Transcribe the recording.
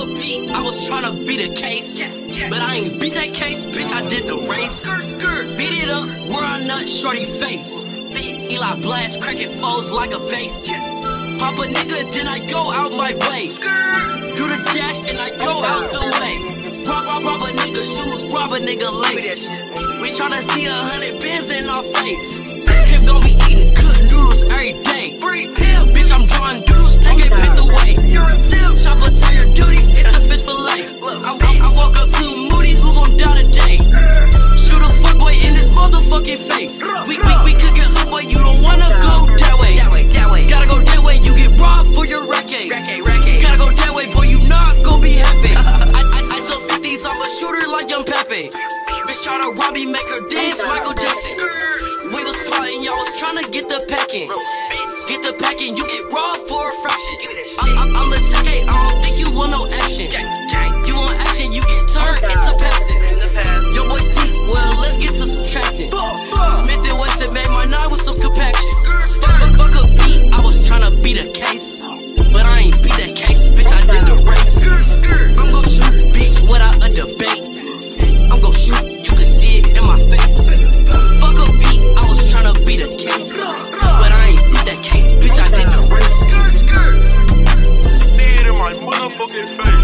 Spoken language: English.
a beat, I was tryna beat a case. But I ain't beat that case, bitch, I did the race. Beat it up, where I nut shorty face. Eli blast, cracking foes like a vase. Pop a nigga, then I go out my way. Do the dash, and I go out the way. Rob a nigga shoes, rob a nigga lace. We tryna see 100 bins in our face. Him gon' be eating good noodles every day. Bitch, I'm drawing doodles, they get picked away. Chopper tell your duties, it's a fish fillet. I walk up to Moody, who gon' die today? Shoot a fuckboy in his motherfucking face. We could get up, but you don't wanna go that way. Gotta go that way, you get robbed for your racket. Gotta go that way, boy, you not gon' be happy. I told 50s, I'm a shooter like Young Pepe. Bitch tryna rob me, make her dance, Michael Jackson. We was plotting, y'all was tryna get the packing. Get the packing, you get robbed for a fraction. I'm the Tay K, I don't think you want no action. You want action, you get turned into passive. Your boy's deep, well, let's get to subtracting. Smith and Wesson made my night with some compaction. Fuck a beat, I was tryna beat a case. But I ain't beat that case, bitch, I did the race. I'm gon' shoot, bitch, without a debate. I'm gon' shoot, you can see it in my face. Fuck a beat, I was tryna beat a case. But I ain't beat that case, bitch, I did the race. See it in my motherfucking face.